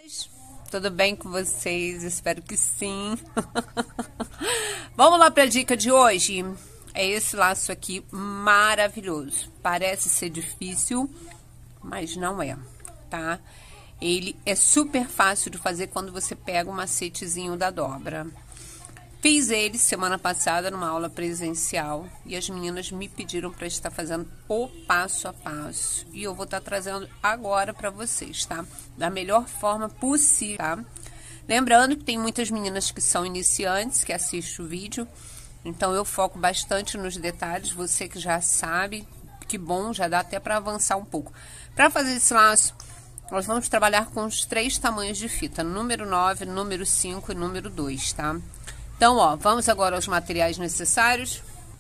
Tudo bem com vocês? Espero que sim. Vamos lá para a dica de hoje. É esse laço aqui maravilhoso. Parece ser difícil, mas não é, tá? Ele é super fácil de fazer quando você pega o macetezinho da dobra. Fiz ele semana passada numa aula presencial e as meninas me pediram para estar fazendo o passo a passo. E eu vou estar trazendo agora para vocês, tá? Da melhor forma possível, tá? Lembrando que tem muitas meninas que são iniciantes, que assistem o vídeo. Então, eu foco bastante nos detalhes. Você que já sabe, que bom, já dá até para avançar um pouco. Para fazer esse laço, nós vamos trabalhar com os 3 tamanhos de fita. Número 9, número 5 e número 2, tá? Então, ó, vamos agora aos materiais necessários.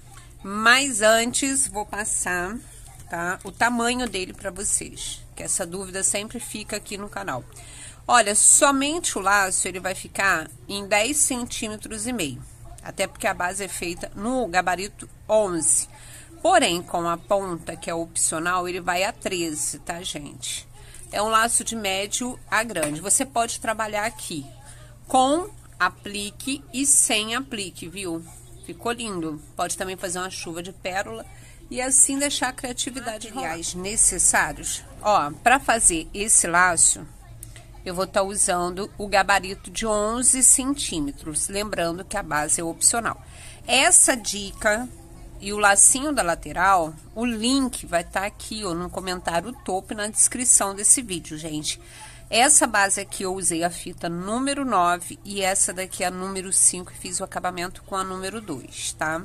Mas antes, vou passar, tá, o tamanho dele para vocês, que essa dúvida sempre fica aqui no canal. Olha, somente o laço, ele vai ficar em 10 centímetros e meio. Até porque a base é feita no gabarito 11. Porém, com a ponta, que é opcional, ele vai a 13, tá, gente? É um laço de médio a grande. Você pode trabalhar aqui com aplique e sem aplique, viu? Ficou lindo. Pode também fazer uma chuva de pérola e assim deixar a criatividade. Materiais necessários. Ó, para fazer esse laço, eu vou estar usando o gabarito de 11 centímetros. Lembrando que a base é opcional. Essa dica e o lacinho da lateral, o link vai estar aqui, ó, no comentário topo e na descrição desse vídeo, gente. Essa base aqui eu usei a fita número 9 e essa daqui é a número 5 e fiz o acabamento com a número 2, tá?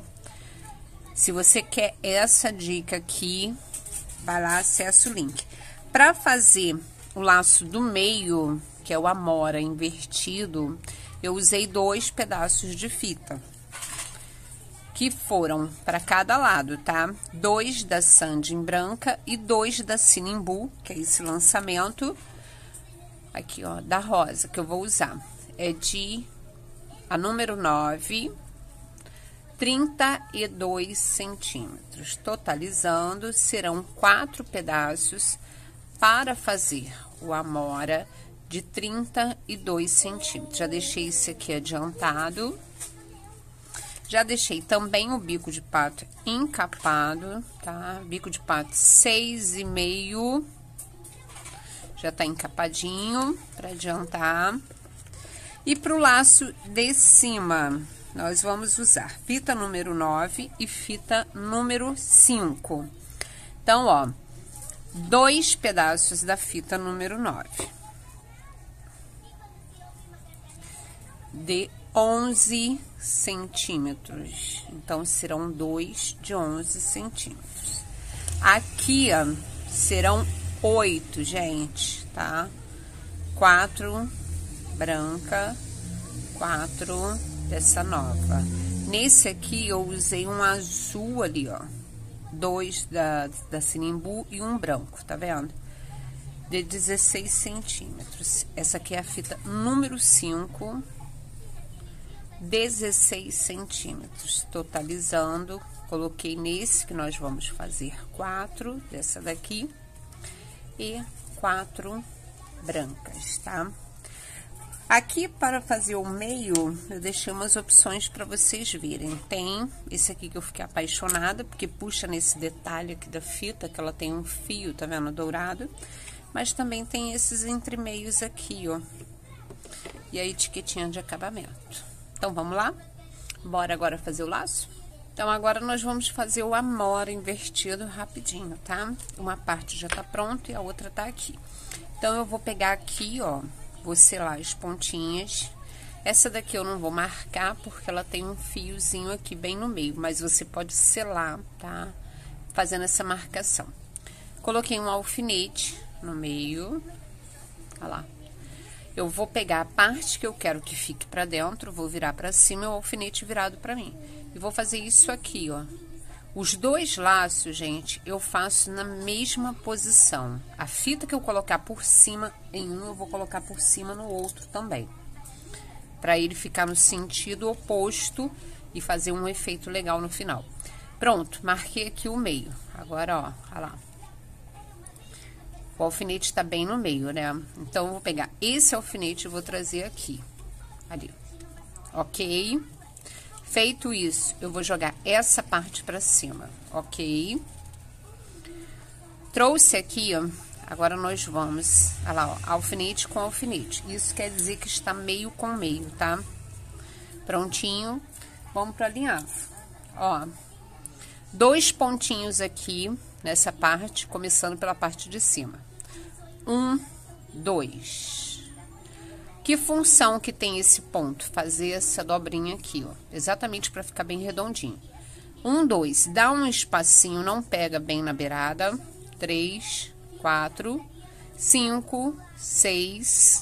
Se você quer essa dica aqui, vai lá, acessa o link. Para fazer o laço do meio, que é o amora invertido, eu usei 2 pedaços de fita, que foram para cada lado, tá? 2 da Sandin branca e 2 da Sinimbu, que é esse lançamento aqui, ó, da rosa, que eu vou usar. É de a número 9, 32 centímetros. Totalizando, serão 4 pedaços para fazer o amora de 32 centímetros. Já deixei esse aqui adiantado. Já deixei também o bico de pato encapado, tá? Bico de pato 6,5. Já tá encapadinho para adiantar. E pro laço de cima, nós vamos usar fita número 9 e fita número 5. Então, ó, 2 pedaços da fita número 9. De 11 centímetros. Então, serão 2 de 11 centímetros. Aqui, ó, serão 8, gente, tá? 4 branca, 4 dessa nova. Nesse aqui, eu usei um azul ali, ó. 2 da Sinimbu e um branco, tá vendo? De 16 centímetros. Essa aqui é a fita número 5, 16 centímetros. Totalizando, coloquei nesse que nós vamos fazer 4 dessa daqui. E 4 brancas, tá? Aqui, para fazer o meio, eu deixei umas opções para vocês verem. Tem esse aqui que eu fiquei apaixonada, porque puxa nesse detalhe aqui da fita, que ela tem um fio, tá vendo, dourado. Mas também tem esses entremeios aqui, ó. E a etiquetinha de acabamento. Então, vamos lá? Bora agora fazer o laço? Então, agora nós vamos fazer o amora invertido rapidinho, tá? Uma parte já tá pronta e a outra tá aqui. Então, eu vou pegar aqui, ó, vou selar as pontinhas. Essa daqui eu não vou marcar porque ela tem um fiozinho aqui bem no meio, mas você pode selar, tá? Fazendo essa marcação. Coloquei um alfinete no meio, olha lá. Eu vou pegar a parte que eu quero que fique pra dentro, vou virar pra cima e o alfinete virado pra mim. E vou fazer isso aqui, ó. Os 2 laços, gente, eu faço na mesma posição. A fita que eu colocar por cima em um, eu vou colocar por cima no outro também. Pra ele ficar no sentido oposto e fazer um efeito legal no final. Pronto, marquei aqui o meio. Agora, ó, olha lá. O alfinete tá bem no meio, né? Então, eu vou pegar esse alfinete e vou trazer aqui. Ali. Ok? Feito isso, eu vou jogar essa parte pra cima. Ok? Trouxe aqui, ó. Agora, nós vamos... Olha lá, ó. Alfinete com alfinete. Isso quer dizer que está meio com meio, tá? Prontinho. Vamos pro alinhavo. Ó. 2 pontinhos aqui, nessa parte, começando pela parte de cima. 1, 2. Que função que tem esse ponto? Fazer essa dobrinha aqui, ó. Exatamente para ficar bem redondinho. 1, 2. Dá um espacinho, não pega bem na beirada. 3, 4, 5, 6,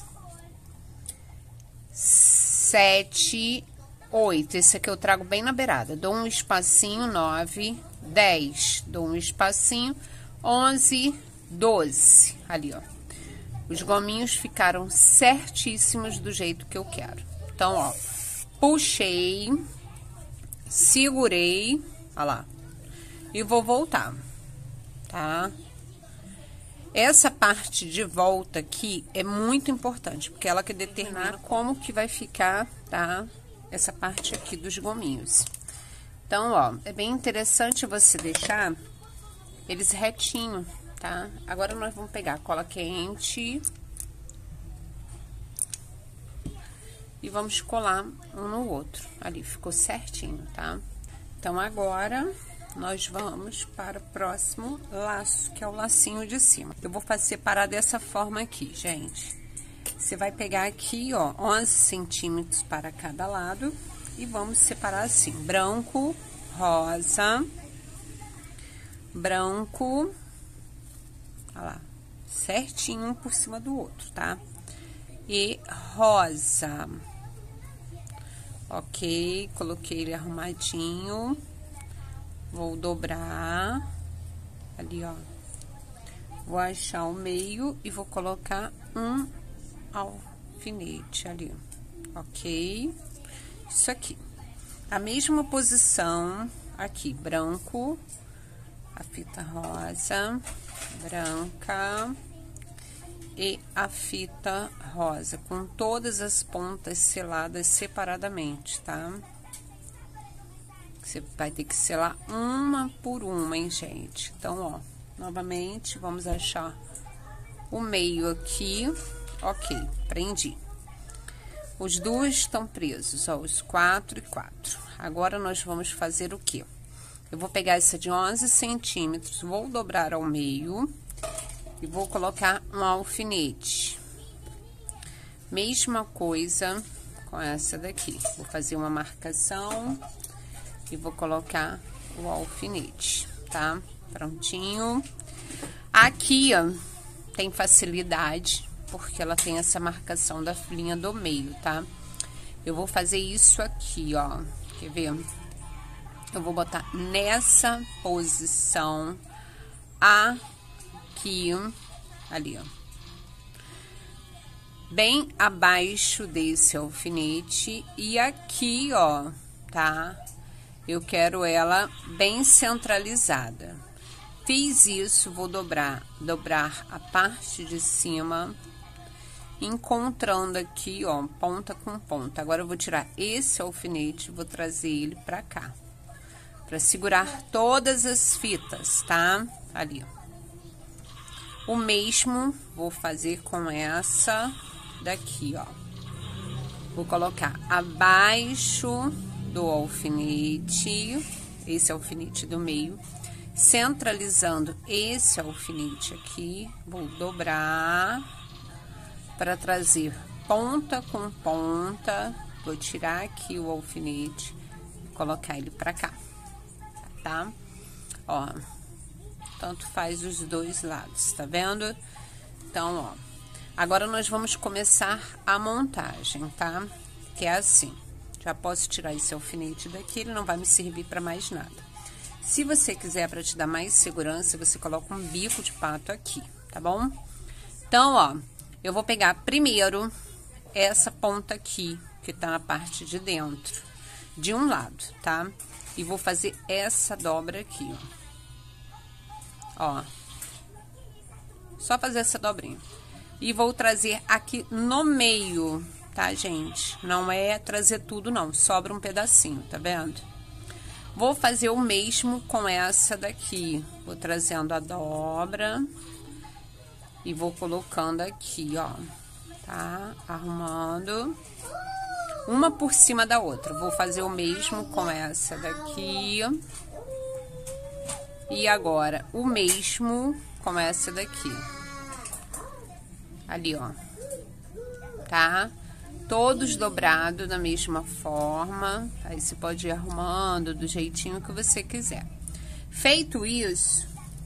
7, 8. Esse aqui eu trago bem na beirada. Dou um espacinho, 9, 10. Dou um espacinho, 11, 12. Ali, ó. Os gominhos ficaram certíssimos do jeito que eu quero. Então, ó, puxei, segurei, ó lá, e vou voltar, tá? Essa parte de volta aqui é muito importante, porque ela que determina como que vai ficar, tá? Essa parte aqui dos gominhos. Então, ó, é bem interessante você deixar eles retinho, tá? Agora, nós vamos pegar a cola quente e vamos colar um no outro. Ali, ficou certinho, tá? Então, agora, nós vamos para o próximo laço, que é o lacinho de cima. Eu vou separar dessa forma aqui, gente. Você vai pegar aqui, ó, 11 centímetros para cada lado e vamos separar assim, branco, rosa, branco, olha lá, certinho um por cima do outro, tá? E rosa. Ok, coloquei ele arrumadinho. Vou dobrar. Ali, ó. Vou achar o meio e vou colocar um alfinete ali, ok? Isso aqui. A mesma posição aqui, branco, a fita rosa, branca e a fita rosa, com todas as pontas seladas separadamente, tá? Você vai ter que selar uma por uma, hein, gente? Então, ó, novamente, vamos achar o meio aqui. Ok, prendi. Os dois estão presos, ó, os 4 e 4. Agora, nós vamos fazer o quê? Eu vou pegar essa de 11 centímetros, vou dobrar ao meio e vou colocar um alfinete. Mesma coisa com essa daqui. Vou fazer uma marcação e vou colocar o alfinete, tá? Prontinho. Aqui, ó, tem facilidade, porque ela tem essa marcação da linha do meio, tá? Eu vou fazer isso aqui, ó. Quer ver? Eu vou botar nessa posição aqui, ali, ó. Bem abaixo desse alfinete. E aqui, ó, tá? Eu quero ela bem centralizada. Fiz isso, vou dobrar a parte de cima, encontrando aqui, ó, ponta com ponta. Agora, eu vou tirar esse alfinete e vou trazer ele pra cá, pra segurar todas as fitas, tá? Ali, ó. O mesmo vou fazer com essa daqui, ó. Vou colocar abaixo do alfinete, esse alfinete do meio, centralizando esse alfinete aqui, vou dobrar para trazer ponta com ponta, vou tirar aqui o alfinete e colocar ele para cá, tá? Ó, tanto faz os dois lados, tá vendo? Então, ó, agora nós vamos começar a montagem, tá? Que é assim. Já posso tirar esse alfinete daqui, ele não vai me servir para mais nada. Se você quiser, para te dar mais segurança, você coloca um bico de pato aqui, tá bom? Então, ó, eu vou pegar primeiro essa ponta aqui, que tá na parte de dentro, de um lado, tá? E vou fazer essa dobra aqui, ó. Ó. Só fazer essa dobrinha. E vou trazer aqui no meio, tá, gente? Não é trazer tudo, não. Sobra um pedacinho, tá vendo? Vou fazer o mesmo com essa daqui. Vou trazendo a dobra e vou colocando aqui, ó. Tá? Arrumando. Uma por cima da outra. Vou fazer o mesmo com essa daqui. E agora, o mesmo com essa daqui. Ali, ó. Tá? Todos dobrados da mesma forma. Aí você pode ir arrumando do jeitinho que você quiser. Feito isso,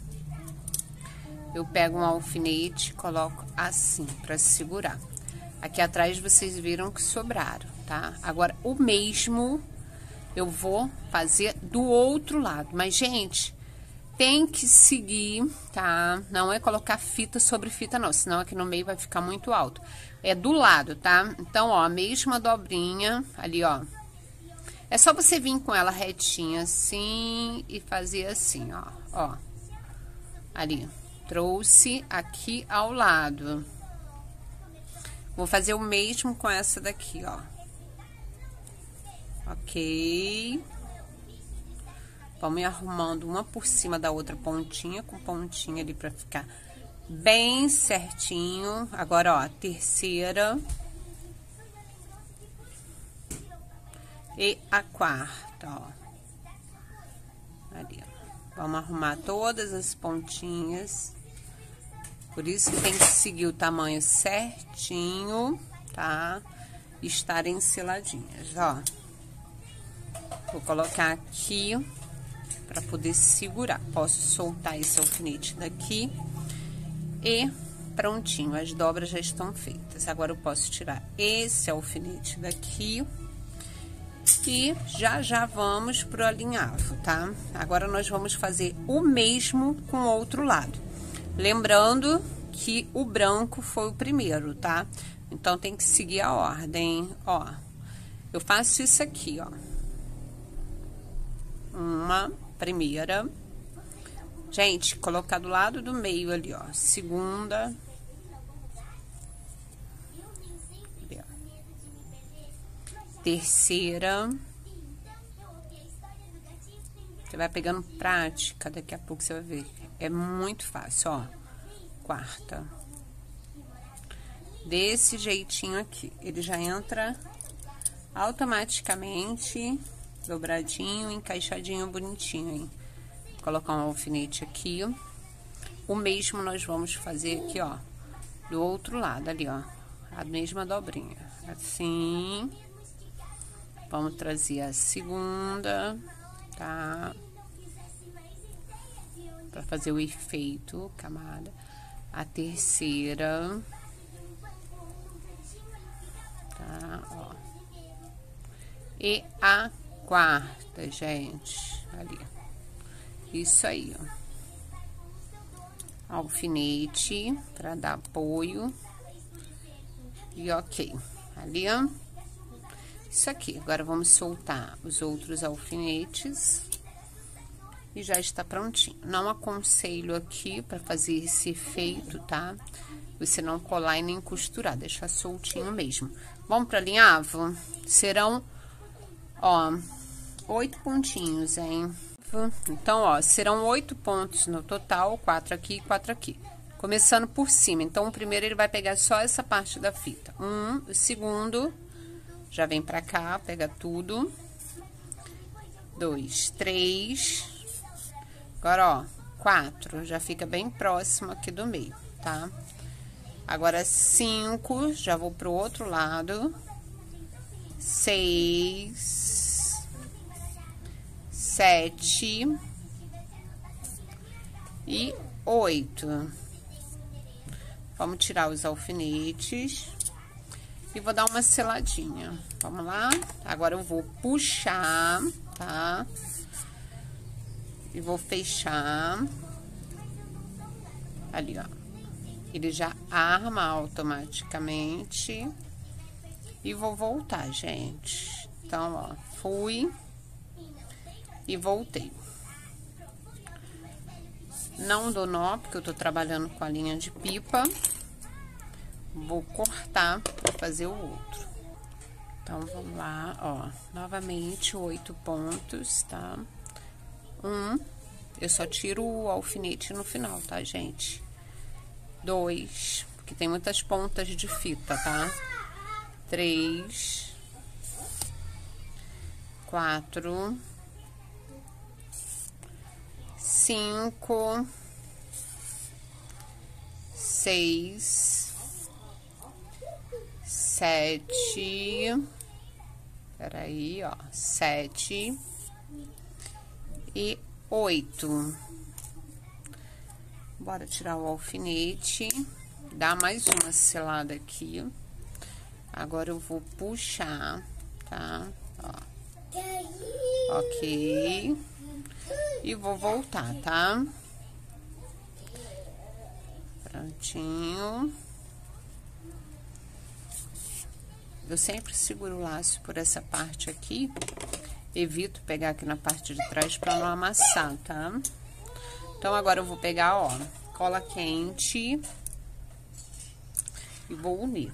eu pego um alfinete e coloco assim, pra segurar. Aqui atrás vocês viram que sobraram, tá? Agora, o mesmo eu vou fazer do outro lado. Mas, gente, tem que seguir, tá? Não é colocar fita sobre fita, não. Senão aqui no meio vai ficar muito alto. É do lado, tá? Então, ó, a mesma dobrinha ali, ó. É só você vir com ela retinha assim e fazer assim, ó. Ó. Ali. Trouxe aqui ao lado. Vou fazer o mesmo com essa daqui, ó. Ok. Vamos ir arrumando uma por cima da outra pontinha, com pontinha ali pra ficar bem certinho. Agora, ó, a terceira. E a quarta, ó. Ali, ó. Vamos arrumar todas as pontinhas. Por isso que tem que seguir o tamanho certinho, tá? E estarem seladinhas, ó. Vou colocar aqui para poder segurar. Posso soltar esse alfinete daqui e prontinho, as dobras já estão feitas. Agora eu posso tirar esse alfinete daqui e já vamos pro alinhavo, tá? Agora nós vamos fazer o mesmo com o outro lado. Lembrando que o branco foi o primeiro, tá? Então tem que seguir a ordem, ó. Eu faço isso aqui, ó. Uma primeira. Gente, colocar do lado do meio ali, ó. Segunda. Terceira. Você vai pegando prática, daqui a pouco você vai ver. É muito fácil, ó. Quarta. Desse jeitinho aqui. Ele já entra automaticamente dobradinho, encaixadinho, bonitinho, hein? Vou colocar um alfinete aqui. O mesmo nós vamos fazer aqui, ó. Do outro lado ali, ó. A mesma dobrinha. Assim. Vamos trazer a segunda, tá? Pra fazer o efeito, camada. A terceira. Tá, ó. E a quarta, gente. Ali. Isso aí, ó. Alfinete pra dar apoio. E ok. Ali, ó. Isso aqui. Agora, vamos soltar os outros alfinetes. E já está prontinho. Não aconselho aqui para fazer esse efeito, tá? Você não colar e nem costurar, deixar soltinho mesmo. Vamos para alinhavo? Serão, ó, 8 pontinhos, hein? Então, ó, serão 8 pontos no total, 4 aqui e 4 aqui. Começando por cima. Então, o primeiro ele vai pegar só essa parte da fita. O segundo já vem pra cá, pega tudo. 2, 3. Agora, ó, 4, já fica bem próximo aqui do meio, tá? Agora, 5, já vou pro outro lado. 6, 7 e 8. Vamos tirar os alfinetes e vou dar uma seladinha. Vamos lá? Agora, eu vou puxar, tá? E vou fechar ali, ó. Ele já arma automaticamente. E vou voltar, gente. Então, ó, fui e voltei. Não dou nó, porque eu tô trabalhando com a linha de pipa. Vou cortar para fazer o outro. Então, vamos lá, ó. Novamente, 8 pontos, tá? Eu só tiro o alfinete no final, tá, gente? 2, porque tem muitas pontas de fita, tá? 3, 4, 5, 6, 7, peraí, ó, 7 e 8. Bora tirar o alfinete, dar mais uma selada aqui. Agora eu vou puxar, tá? Ó. Ok. E vou voltar, tá? Prontinho. Eu sempre seguro o laço por essa parte aqui. Evito pegar aqui na parte de trás pra não amassar, tá? Então, agora eu vou pegar, ó, cola quente e vou unir.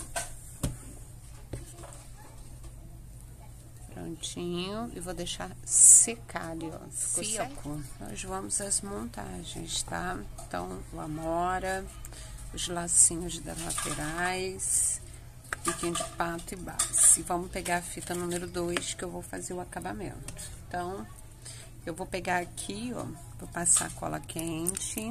Prontinho. E vou deixar secar ali, ó. Seco. Nós vamos às montagens, tá? Então, o amora, os lacinhos das laterais, biquinho de pato e base. Vamos pegar a fita número 2, que eu vou fazer o acabamento. Então, eu vou pegar aqui, ó, vou passar cola quente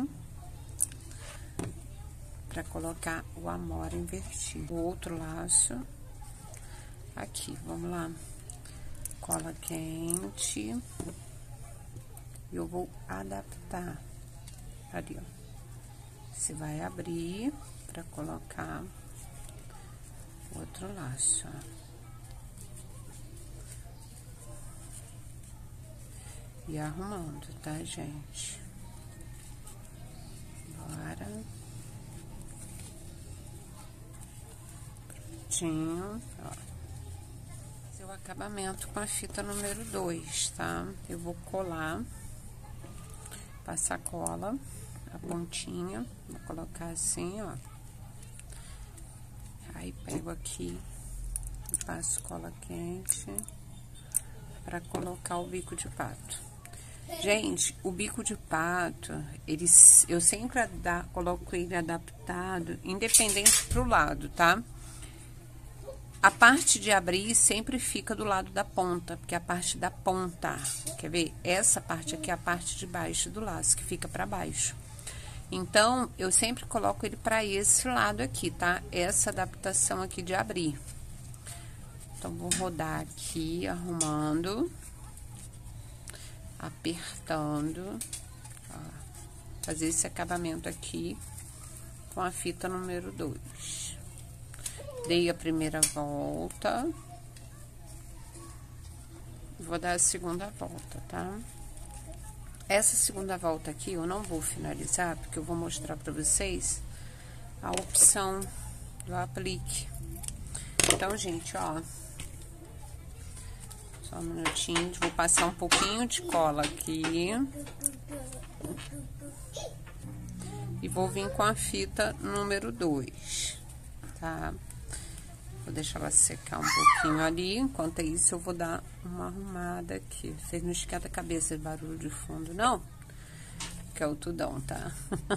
pra colocar o amora invertido. O outro laço aqui, vamos lá. Cola quente. E eu vou adaptar ali, ó. Você vai abrir pra colocar o outro laço, ó. E arrumando, tá, gente? Bora. Prontinho, ó. Fazer o acabamento com a fita número 2, tá? Eu vou colar, passar cola, a pontinha, vou colocar assim, ó. Aí, pego aqui e passo cola quente pra colocar o bico de pato. Gente, o bico de pato, eu sempre coloco ele adaptado, independente pro lado, tá? A parte de abrir sempre fica do lado da ponta, porque é a parte da ponta, quer ver? Essa parte aqui é a parte de baixo do laço, que fica pra baixo. Então, eu sempre coloco ele pra esse lado aqui, tá? Essa adaptação aqui de abrir. Então, vou rodar aqui, arrumando, apertando, ó, fazer esse acabamento aqui com a fita número 2. Dei a primeira volta, vou dar a segunda volta, tá? Essa segunda volta aqui eu não vou finalizar, porque eu vou mostrar pra vocês a opção do aplique. Então, gente, ó, só um minutinho, vou passar um pouquinho de cola aqui. E vou vir com a fita número 2, tá? Vou deixar ela secar um pouquinho ali. Enquanto isso, eu vou dar uma arrumada aqui. Vocês não esquentam a cabeça de barulho de fundo, não? Que é o tudão, tá?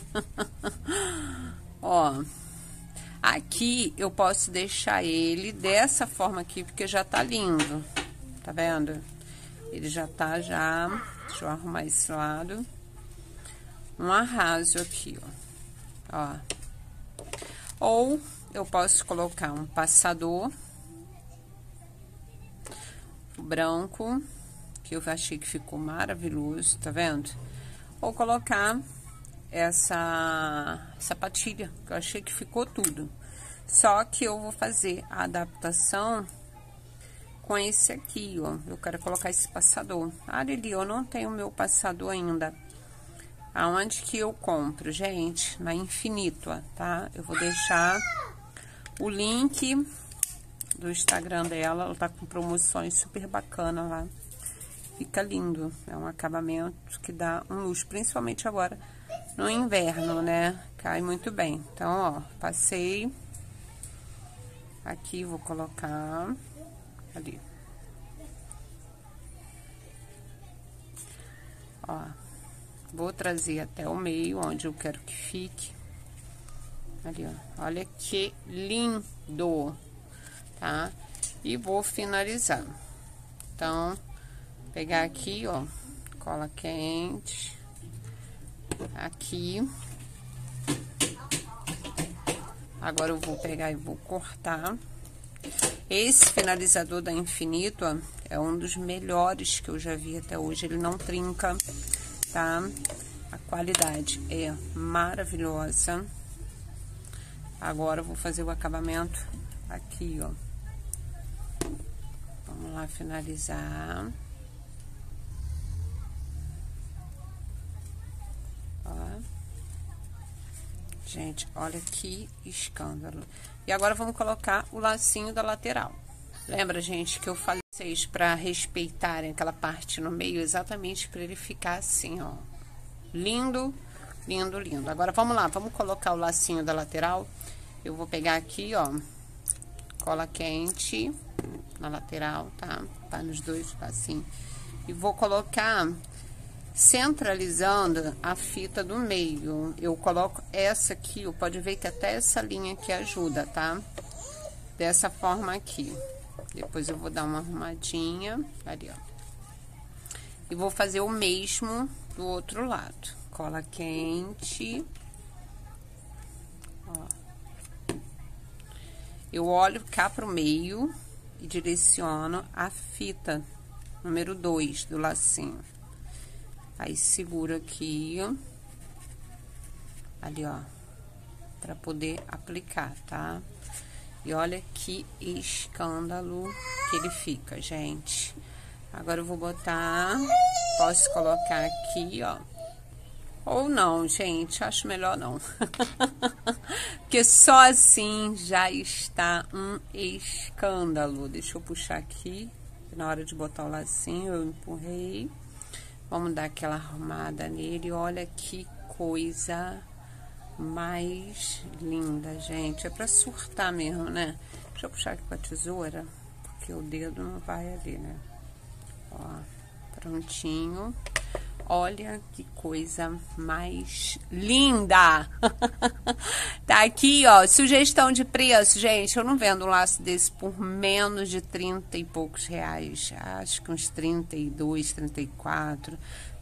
Ó, aqui eu posso deixar ele dessa forma aqui, porque já tá lindo. Tá vendo? Ele já tá, já. Deixa eu arrumar esse lado. Um arraso aqui, ó. Ou eu posso colocar um passador branco, que eu achei que ficou maravilhoso, tá vendo? Ou colocar essa sapatilha, que eu achei que ficou tudo. Só que eu vou fazer a adaptação com esse aqui, ó. Eu quero colocar esse passador. Ah, Lili, eu não tenho o meu passador ainda. Aonde que eu compro, gente? Na Infinito, tá? Eu vou deixar o link do Instagram dela. Ela tá com promoções super bacana lá. Fica lindo. É um acabamento que dá um luxo, principalmente agora no inverno, né? Cai muito bem. Então, ó, passei. Aqui vou colocar ali. Ó, vou trazer até o meio, onde eu quero que fique. Ali, ó. Olha que lindo, tá? E vou finalizar. Então, pegar aqui, ó, cola quente. Aqui. Agora eu vou pegar e vou cortar. Esse finalizador da Infinito, ó, é um dos melhores que eu já vi até hoje. Ele não trinca, tá? A qualidade é maravilhosa. Agora eu vou fazer o acabamento aqui, ó. Vamos lá finalizar. Ó. Gente, olha que escândalo. E agora vamos colocar o lacinho da lateral. Lembra, gente, que eu falei pra vocês pra respeitarem aquela parte no meio, exatamente para ele ficar assim, ó. Lindo, lindo, lindo. Agora vamos lá, vamos colocar o lacinho da lateral. Eu vou pegar aqui, ó, cola quente na lateral, tá? Tá nos dois lacinhos. E vou colocar centralizando a fita do meio. Eu coloco essa aqui, ó, pode ver que até essa linha aqui ajuda, tá? Dessa forma aqui. Depois eu vou dar uma arrumadinha ali, ó. E vou fazer o mesmo do outro lado. Cola quente. Ó. Eu olho cá pro meio e direciono a fita número 2 do lacinho. Aí, seguro aqui, ali, ó, pra poder aplicar, tá? E olha que escândalo que ele fica, gente. Agora eu vou botar, posso colocar aqui, ó. Ou não, gente, acho melhor não. Porque só assim já está um escândalo. Deixa eu puxar aqui, na hora de botar o lacinho, eu empurrei. Vamos dar aquela arrumada nele. Olha que coisa mais linda, gente. É pra surtar mesmo, né? Deixa eu puxar aqui com a tesoura, porque o dedo não vai ali, né? Ó, prontinho. Olha que coisa mais linda! Tá aqui, ó, sugestão de preço, gente. Eu não vendo um laço desse por menos de 30 e poucos reais. Acho que uns 32, 34,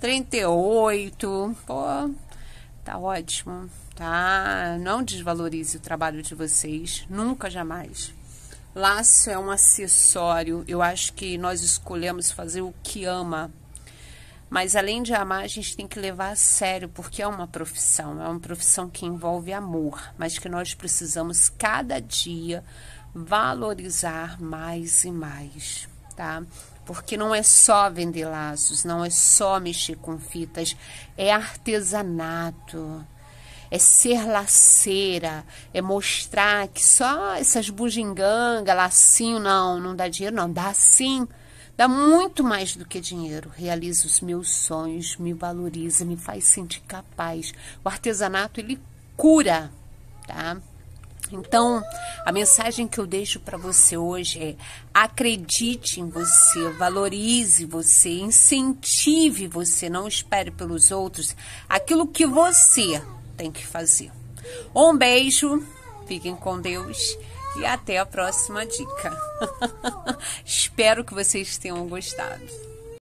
38. Pô, tá ótimo, tá? Não desvalorize o trabalho de vocês, nunca, jamais. Laço é um acessório. Eu acho que nós escolhemos fazer o que ama. Mas além de amar, a gente tem que levar a sério, porque é uma profissão que envolve amor, mas que nós precisamos cada dia valorizar mais e mais, tá? Porque não é só vender laços, não é só mexer com fitas, é artesanato, é ser laceira, é mostrar que só essas bugiganga, lacinho, não dá dinheiro, não, dá sim. Dá muito mais do que dinheiro. Realiza os meus sonhos, me valoriza, me faz sentir capaz. O artesanato, ele cura, tá? Então, a mensagem que eu deixo para você hoje é: acredite em você, valorize você, incentive você, não espere pelos outros aquilo que você tem que fazer. Um beijo, fiquem com Deus. E até a próxima dica. Espero que vocês tenham gostado.